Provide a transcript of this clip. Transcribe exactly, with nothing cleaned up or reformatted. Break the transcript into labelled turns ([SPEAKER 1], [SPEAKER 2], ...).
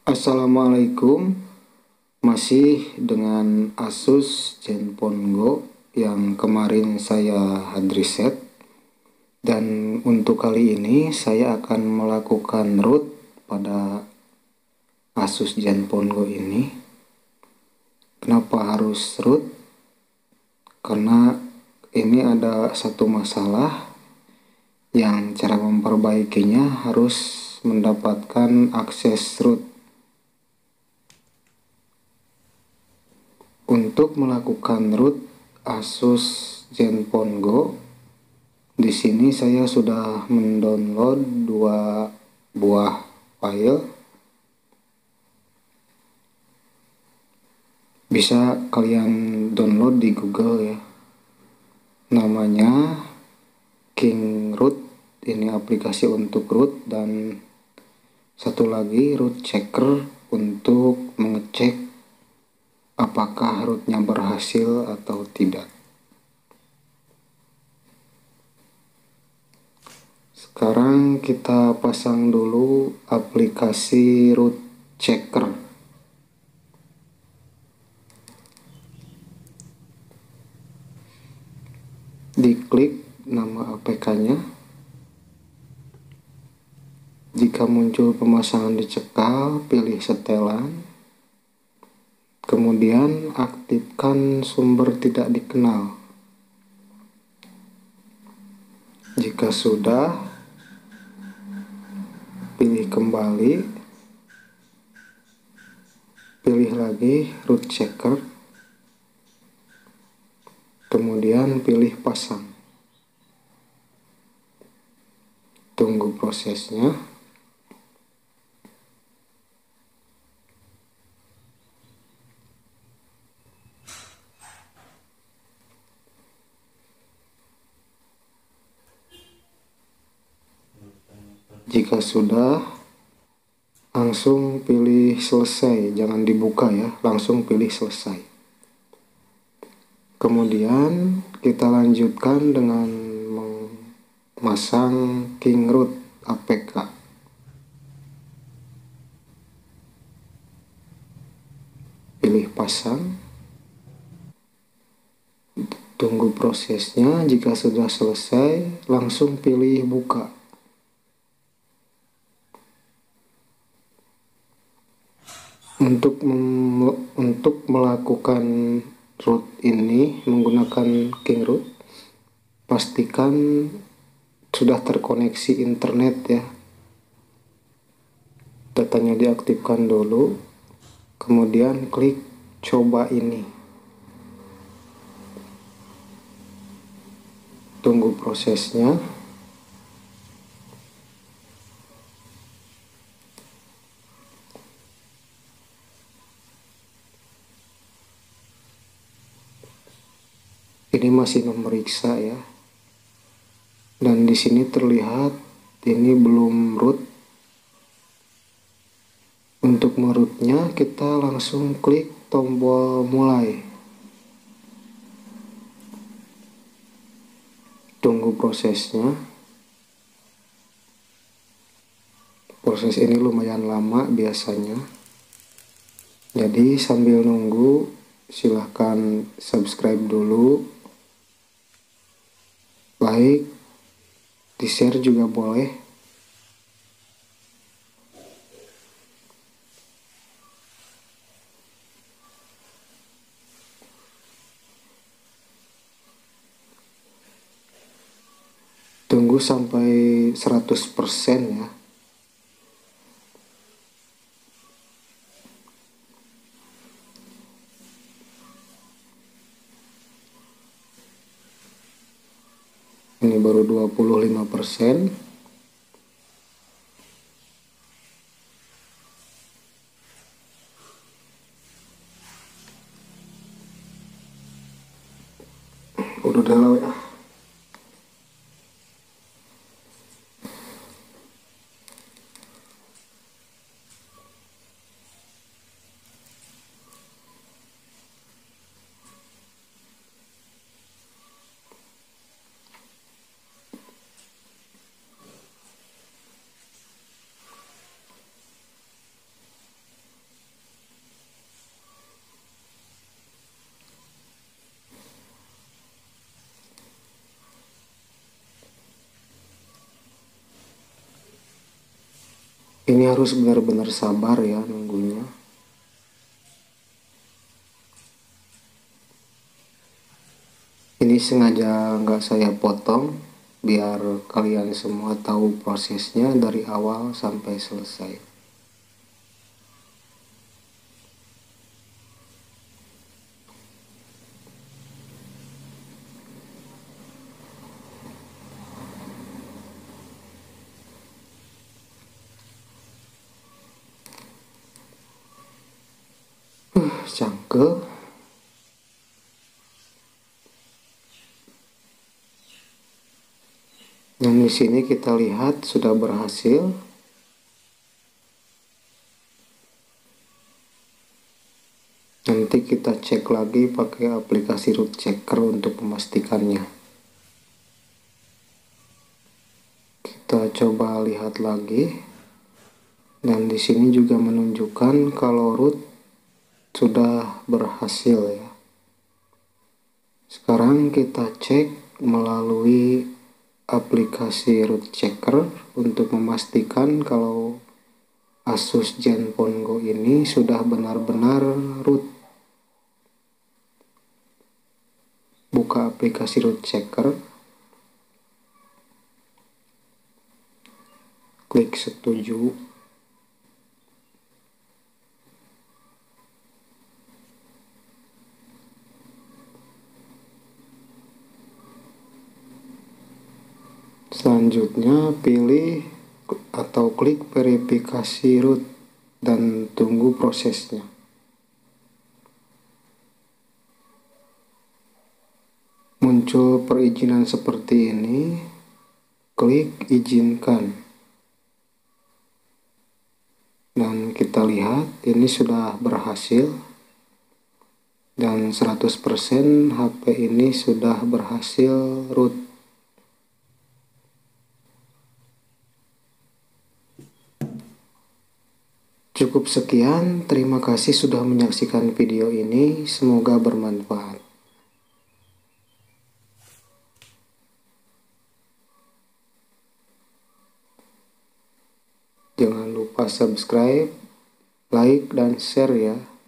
[SPEAKER 1] Assalamualaikum, masih dengan Asus Zenfone Go yang kemarin saya hadriset, dan untuk kali ini saya akan melakukan root pada Asus Zenfone Go ini. Kenapa harus root? Karena ini ada satu masalah yang cara memperbaikinya harus mendapatkan akses root. Untuk melakukan root Asus Zenfone Go, di sini saya sudah mendownload dua buah file. Bisa kalian download di Google ya. Namanya KingRoot, ini aplikasi untuk root, dan satu lagi root checker untuk mengecek apakah rootnya berhasil atau tidak. Sekarang kita pasang dulu aplikasi root checker. Diklik nama A P K-nya. Jika muncul pemasangan dicekal, pilih setelan. Kemudian aktifkan sumber tidak dikenal. Jika sudah, pilih kembali, pilih lagi root checker, kemudian pilih pasang. Tunggu prosesnya. Jika sudah, langsung pilih selesai, jangan dibuka ya, langsung pilih selesai. Kemudian kita lanjutkan dengan memasang KingRoot A P K. Pilih pasang. Tunggu prosesnya, jika sudah selesai, langsung pilih buka. Untuk untuk melakukan root ini menggunakan KingRoot, pastikan sudah terkoneksi internet ya. Datanya diaktifkan dulu, kemudian klik coba ini. Tunggu prosesnya. Ini masih memeriksa ya. Dan di sini terlihat ini belum root. Untuk merootnya kita langsung klik tombol mulai. Tunggu prosesnya. Proses ini lumayan lama biasanya. Jadi sambil nunggu, silahkan subscribe dulu, like, di share juga boleh. Tunggu sampai seratus persen ya. Ini baru dua puluh lima persen. Udah udah ya. Ini harus benar-benar sabar ya nunggunya. Ini sengaja nggak saya potong biar kalian semua tahu prosesnya dari awal sampai selesai. Uh, cangkel. Dan di sini kita lihat sudah berhasil. Nanti kita cek lagi pakai aplikasi root checker untuk memastikannya. Kita coba lihat lagi. Dan di sini juga menunjukkan kalau root sudah berhasil ya. Sekarang kita cek melalui aplikasi root checker untuk memastikan kalau Asus Zenfone Go ini sudah benar-benar root. Buka aplikasi root checker, klik setuju. Selanjutnya pilih atau klik verifikasi root dan tunggu prosesnya. Muncul perizinan seperti ini, klik izinkan. Dan kita lihat ini sudah berhasil. Dan seratus persen H P ini sudah berhasil root. Cukup sekian, terima kasih sudah menyaksikan video ini, semoga bermanfaat. Jangan lupa subscribe, like, dan share ya.